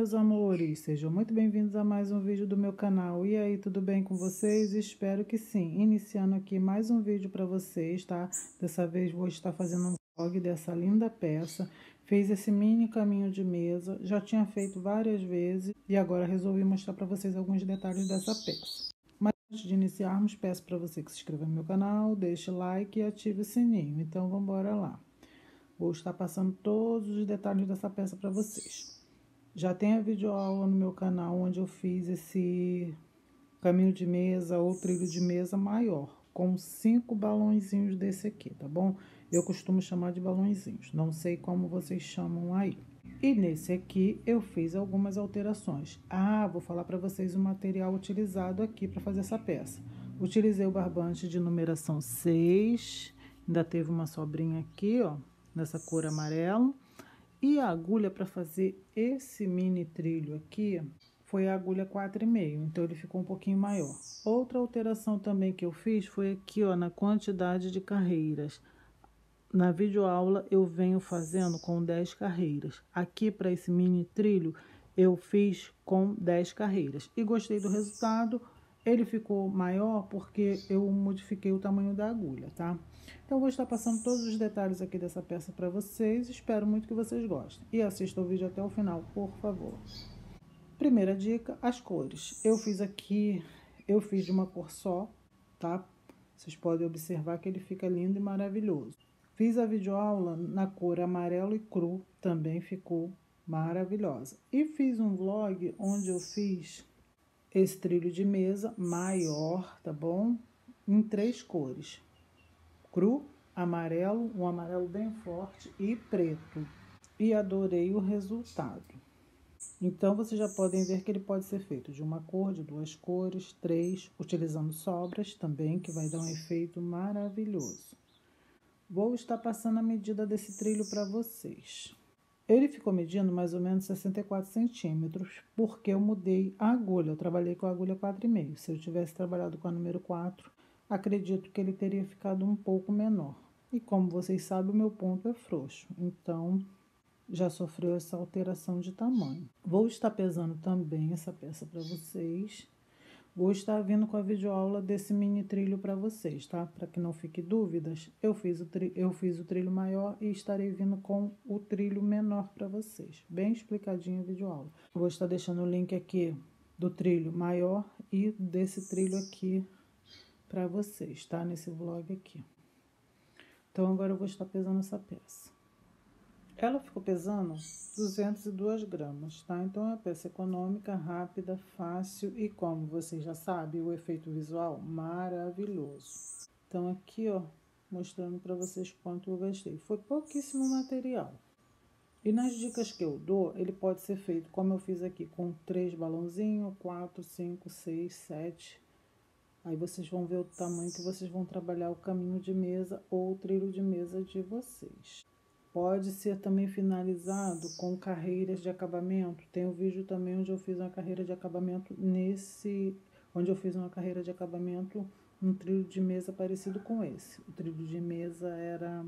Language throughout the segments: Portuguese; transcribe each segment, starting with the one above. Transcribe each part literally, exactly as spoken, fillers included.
meus amores, sejam muito bem-vindos a mais um vídeo do meu canal. E aí, tudo bem com vocês? Espero que sim. Iniciando aqui mais um vídeo para vocês, tá? Dessa vez vou estar fazendo um vlog dessa linda peça. Fiz esse mini caminho de mesa, já tinha feito várias vezes e agora resolvi mostrar para vocês alguns detalhes dessa peça. Mas antes de iniciarmos, peço para você que se inscreva no meu canal, deixe like e ative o sininho. Então vamos embora lá. Vou estar passando todos os detalhes dessa peça para vocês. Já tem a videoaula no meu canal onde eu fiz esse caminho de mesa ou trilho de mesa maior, com cinco balãozinhos desse aqui, tá bom? Eu costumo chamar de balãozinhos, não sei como vocês chamam aí. E nesse aqui eu fiz algumas alterações. Ah, vou falar para vocês o material utilizado aqui para fazer essa peça. Utilizei o barbante de numeração seis, ainda teve uma sobrinha aqui, ó, nessa cor amarelo. E a agulha para fazer esse mini trilho aqui foi a agulha quatro e meio, então ele ficou um pouquinho maior. Outra alteração também que eu fiz foi aqui, ó, na quantidade de carreiras. Na videoaula eu venho fazendo com dez carreiras. Aqui para esse mini trilho eu fiz com dez carreiras. E gostei do resultado. Ele ficou maior porque eu modifiquei o tamanho da agulha, tá? Então, vou estar passando todos os detalhes aqui dessa peça para vocês. Espero muito que vocês gostem. E assistam o vídeo até o final, por favor. Primeira dica, as cores. Eu fiz aqui, eu fiz de uma cor só, tá? Vocês podem observar que ele fica lindo e maravilhoso. Fiz a videoaula na cor amarelo e cru, também ficou maravilhosa. E fiz um vlog onde eu fiz esse trilho de mesa maior, tá bom? Em três cores. Cru, amarelo, um amarelo bem forte e preto. E adorei o resultado. Então, vocês já podem ver que ele pode ser feito de uma cor, de duas cores, três, utilizando sobras também, que vai dar um efeito maravilhoso. Vou estar passando a medida desse trilho para vocês. Ele ficou medindo mais ou menos sessenta e quatro centímetros, porque eu mudei a agulha. Eu trabalhei com a agulha quatro e meio. Se eu tivesse trabalhado com a número quatro, acredito que ele teria ficado um pouco menor. E como vocês sabem, o meu ponto é frouxo, então já sofreu essa alteração de tamanho. Vou estar pesando também essa peça para vocês. Vou estar vindo com a videoaula desse mini trilho para vocês, tá? Para que não fique dúvidas, eu fiz, o tri... eu fiz o trilho maior e estarei vindo com o trilho menor para vocês. Bem explicadinho a videoaula. Vou estar deixando o link aqui do trilho maior e desse trilho aqui para vocês, tá? Nesse vlog aqui. Então, agora eu vou estar pesando essa peça. Ela ficou pesando duzentos e duas gramas, tá? Então, é uma peça econômica, rápida, fácil e, como vocês já sabem, o efeito visual maravilhoso. Então, aqui, ó, mostrando para vocês quanto eu gastei. Foi pouquíssimo material. E nas dicas que eu dou, ele pode ser feito como eu fiz aqui, com três balãozinhos, quatro, cinco, seis, sete. Aí vocês vão ver o tamanho que vocês vão trabalhar o caminho de mesa ou o trilho de mesa de vocês. Pode ser também finalizado com carreiras de acabamento. Tem um vídeo também onde eu fiz uma carreira de acabamento nesse... Onde eu fiz uma carreira de acabamento, um trilho de mesa parecido com esse. O trilho de mesa era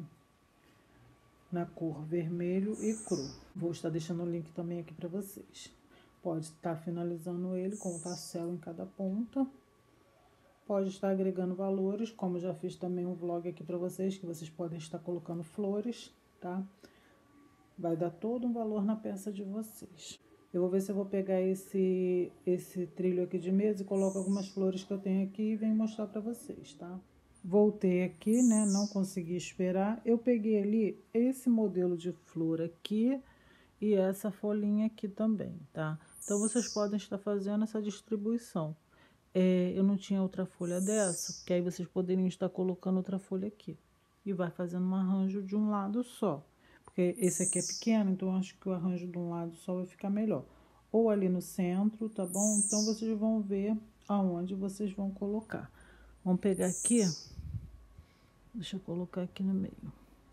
na cor vermelho e cru. Vou estar deixando o link também aqui para vocês. Pode estar finalizando ele com o tassel em cada ponta. Pode estar agregando valores, como já fiz também um vlog aqui para vocês, que vocês podem estar colocando flores, tá? Vai dar todo um valor na peça de vocês. Eu vou ver se eu vou pegar esse, esse trilho aqui de mesa e coloco algumas flores que eu tenho aqui e venho mostrar para vocês, tá? Voltei aqui, né? Não consegui esperar. Eu peguei ali esse modelo de flor aqui e essa folhinha aqui também, tá? Então, vocês podem estar fazendo essa distribuição. É, eu não tinha outra folha dessa, porque aí vocês poderiam estar colocando outra folha aqui. E vai fazendo um arranjo de um lado só. Porque esse aqui é pequeno, então eu acho que o arranjo de um lado só vai ficar melhor. Ou ali no centro, tá bom? Então, vocês vão ver aonde vocês vão colocar. Vamos pegar aqui. Deixa eu colocar aqui no meio.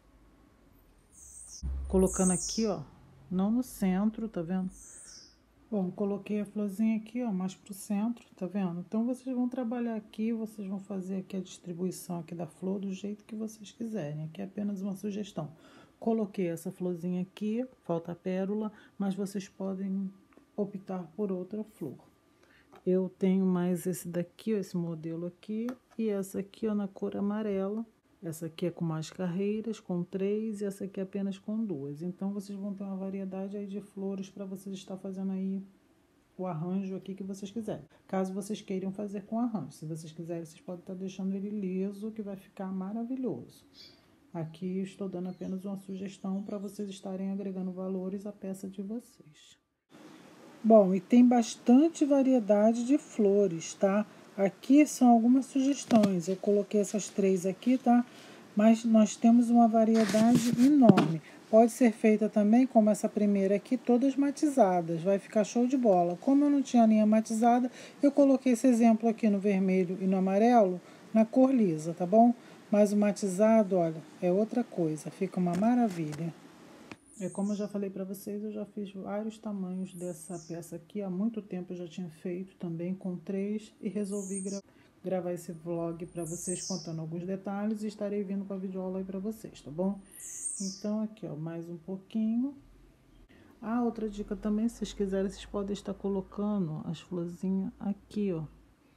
Colocando aqui, ó. Não no centro, tá vendo? Bom, coloquei a florzinha aqui, ó, mais pro centro, tá vendo? Então, vocês vão trabalhar aqui, vocês vão fazer aqui a distribuição aqui da flor do jeito que vocês quiserem. Aqui é apenas uma sugestão. Coloquei essa florzinha aqui, falta a pérola, mas vocês podem optar por outra flor. Eu tenho mais esse daqui, ó, esse modelo aqui, e essa aqui, ó, na cor amarela. Essa aqui é com mais carreiras, com três, e essa aqui é apenas com duas. Então, vocês vão ter uma variedade aí de flores para vocês estar fazendo aí o arranjo aqui que vocês quiserem. Caso vocês queiram fazer com arranjo. Se vocês quiserem, vocês podem estar deixando ele liso, que vai ficar maravilhoso. Aqui estou dando apenas uma sugestão para vocês estarem agregando valores à peça de vocês. Bom, e tem bastante variedade de flores, tá? Aqui são algumas sugestões. Eu coloquei essas três aqui, tá? Mas nós temos uma variedade enorme. Pode ser feita também, como essa primeira aqui, todas matizadas. Vai ficar show de bola. Como eu não tinha linha matizada, eu coloquei esse exemplo aqui no vermelho e no amarelo, na cor lisa, tá bom? Mas o matizado, olha, é outra coisa. Fica uma maravilha. É como eu já falei para vocês, eu já fiz vários tamanhos dessa peça aqui. Há muito tempo eu já tinha feito também com três e resolvi gra gravar esse vlog para vocês contando alguns detalhes e estarei vindo com a videoaula aí para vocês, tá bom? Então aqui, ó, mais um pouquinho. Ah, outra dica também, se vocês quiserem, vocês podem estar colocando as florzinhas aqui, ó.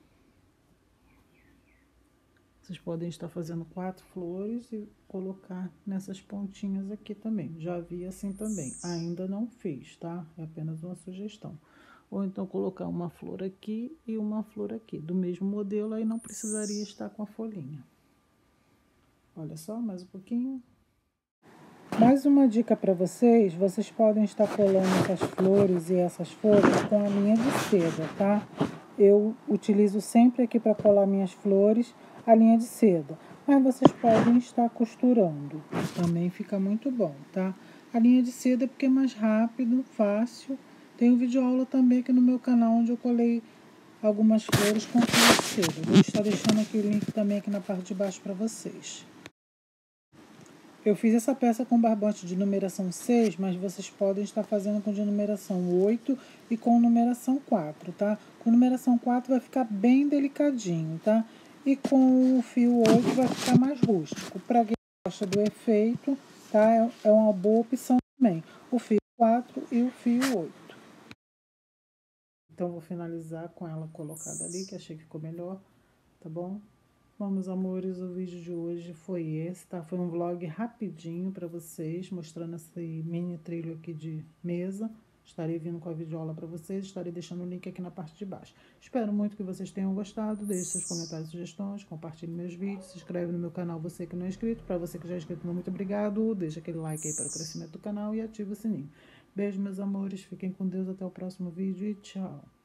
Vocês podem estar fazendo quatro flores e colocar nessas pontinhas aqui também. Já vi assim também. Ainda não fiz, tá? É apenas uma sugestão. Ou então colocar uma flor aqui e uma flor aqui. Do mesmo modelo, aí não precisaria estar com a folhinha. Olha só, mais um pouquinho. Mais uma dica para vocês. Vocês podem estar colando essas flores e essas folhas com a linha de seda, tá? Eu utilizo sempre aqui para colar minhas flores a linha de seda, mas vocês podem estar costurando, também fica muito bom, tá? A linha de seda é porque é mais rápido, fácil. Tem um vídeo aula também aqui no meu canal, onde eu colei algumas flores com fio de seda. Vou estar deixando aqui o link também aqui na parte de baixo para vocês. Eu fiz essa peça com barbante de numeração seis, mas vocês podem estar fazendo com de numeração oito e com numeração quatro, tá? Com numeração quatro vai ficar bem delicadinho, tá? E com o fio oito vai ficar mais rústico. Para quem gosta do efeito, tá? É uma boa opção também. O fio quatro e o fio oito. Então, vou finalizar com ela colocada ali, que achei que ficou melhor, tá bom? Bom, meus amores, o vídeo de hoje foi esse, tá? Foi um vlog rapidinho para vocês, mostrando esse mini trilho aqui de mesa. Estarei vindo com a videoaula para vocês, estarei deixando o link aqui na parte de baixo. Espero muito que vocês tenham gostado, deixe seus comentários e sugestões, compartilhe meus vídeos, se inscreve no meu canal, você que não é inscrito. Para você que já é inscrito, muito obrigado, deixa aquele like aí para o crescimento do canal e ativa o sininho. Beijo, meus amores, fiquem com Deus, até o próximo vídeo e tchau!